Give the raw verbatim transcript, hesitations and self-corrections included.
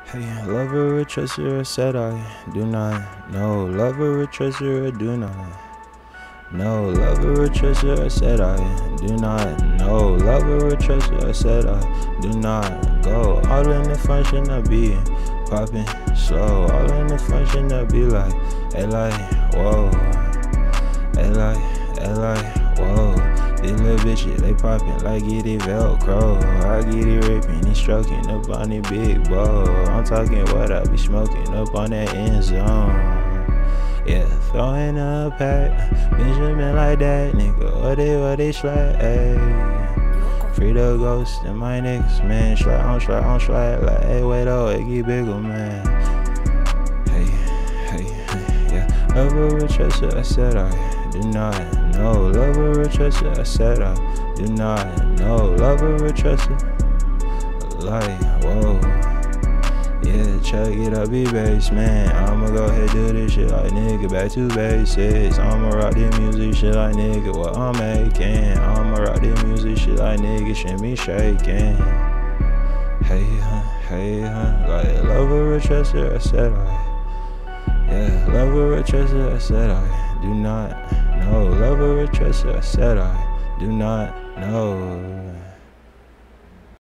Hey, lover or trustor, I said I do not know. Lover or trustor, I do not know. Lover or trustor, I said I do not know. Lover or trustor, I said I do not go. All in the function, I be popping slow. All in the function, I be like, hey, like, whoa. Hey, like, hey, like, whoa. These little bitches, they poppin' like get it Velcro. I get it rippin', he stroking up on the big bowl. I'm talking what I be smoking up on that end zone. Yeah, throwing a pack, Benjamin like that, nigga. What they, what they slide, ayy. Free the ghost and my niggas, man. Slide on, slide on, slide. Like, hey, wait, oh, it get bigger, man. Hey, hey, hey, yeah. Lover or trustor, I said I do not know. Lover or trustor, I said I do not know. Lover or trustor, like, whoa. Yeah, chuck it up, be bass, man. I'ma go ahead do this shit like nigga, back to basics. I'ma rock this music shit like nigga, what I'm making. I'ma rock this music shit like nigga, shit me shaking. Hey, huh, hey, huh, like lover or trustor, I said I. Yeah, lover or trustor, I said I do not know. Lover or trustor, I said I do not know.